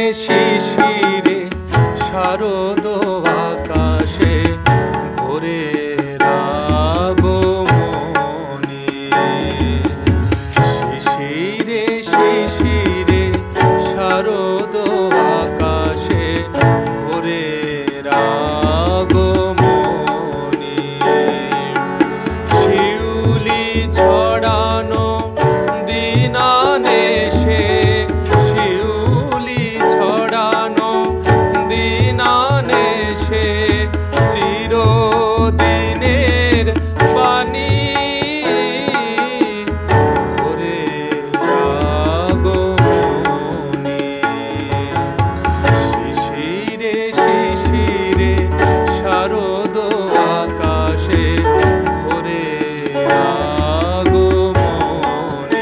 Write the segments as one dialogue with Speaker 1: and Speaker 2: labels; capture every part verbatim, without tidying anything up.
Speaker 1: শিশিরে শারদ আকাশে ভোরের আগমনে। শিশিরে শিশিরে শারদ আকাশে ভোরের আগমনে। শিউলি ছড়ানো দিনানেশে, শিউলি ছড়ানো দিনানেশে চিরদিনের বাণী ভোরের আগমনে। শিশিরে শিশিরে শারদ আকাশে ভোরের আগমনে।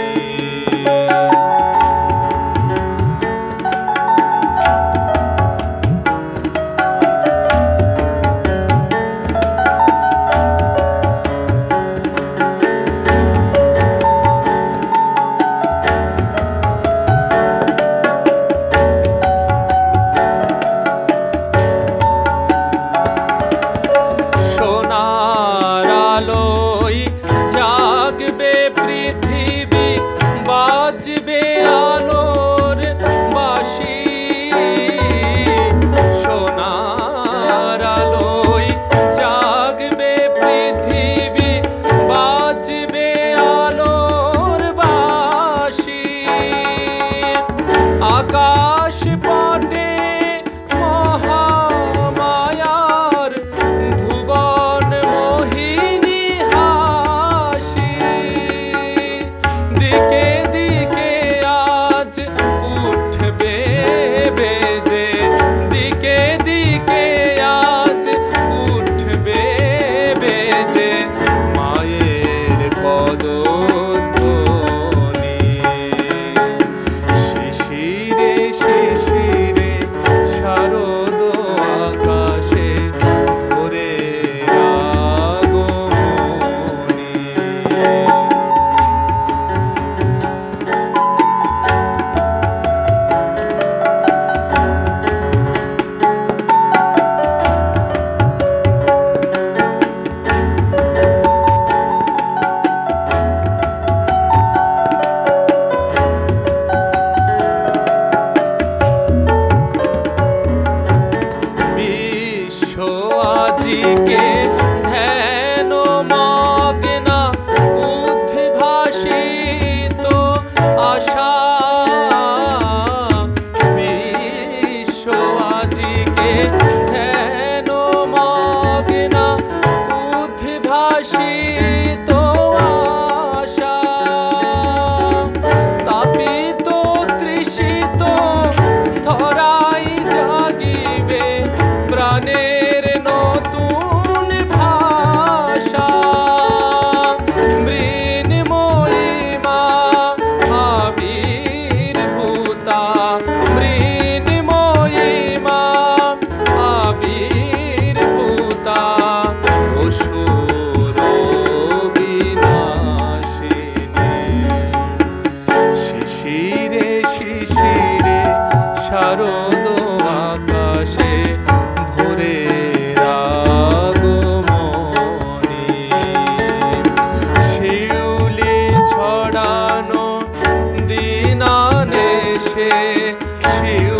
Speaker 1: সোনার আলোয় জাগবে পৃথিবী, বাজবে আলোর বাঁশি। সোনার আলোয় জাগবে পৃথিবী, বাজবে আলোর বাঁশি। আকাশ পটে মহামায়ার ভুবন মোহিনী হাসি। দিকে দিকে আজ উঠবে বেজে, দিকে দিকে আজ উঠবে বেজে মায়ের পদধ্বনি। শিশিরে শিশিরে শারদ আকাশে ভোরের আগমনে। বিশ্ব আজিকে ধ্যান মগ্না, উদ্ভাসিত আশা। বিশ্ব আজিকে ধ্যান মগ্না, উদ্ভাসিত আশা। তাপিত তৃষিত ধরাই জাগিবে প্রাণের নতুন ভাষা। মৃন্ময়ী মা আবির্ভূতা, মৃন্ময়ী মা আবির্ভূতা। অসুর বিনাশিনী। শিশিরে শিশিরে শারদ আকাশে ভোরের আগমনে। শিউলি ছড়ানো দিনানেশে, শিউ